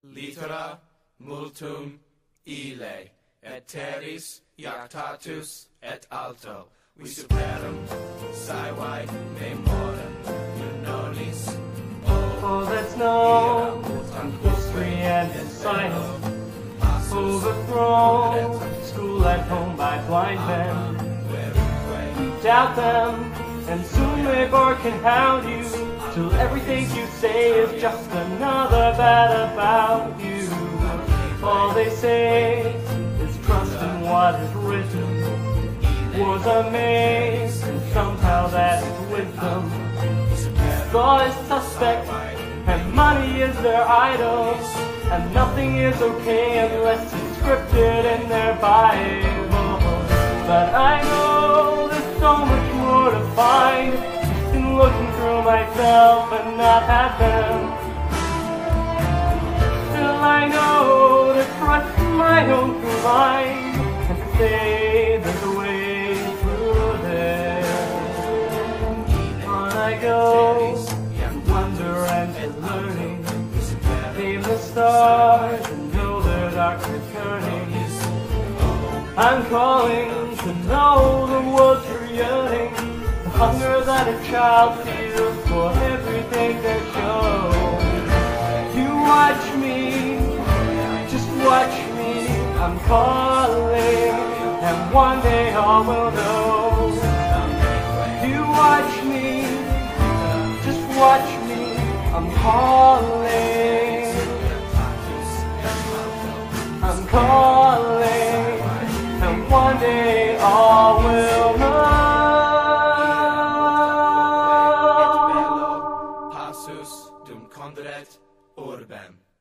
Litera multum ille, et teris iactatus et alto, vi superum saevae memorem unonis. All that's known in history and in science, overthrown, school at home by blind men. Doubt them, and soon they bark and hound you, till everything you say is just another bad about you. All they say is trust in what is written. Wars are made, and somehow that is wisdom. Law is suspect, and money is their idol, and nothing is okay unless it's scripted in their Bible. But I know there's so much more to find, just in looking through myself and not have them. Still I know to trust my own true mind, and to say there's a way through there. On I go, wonder and learning, name the stars and know their dark returning. I'm calling to know the world's yearning, the hunger that a child feels for everything they're shown. You watch me, just watch me, I'm calling, and one day all will know. You watch me, just watch me, I'm calling, I'm calling, and one day all will know. Passus dum condret urbem.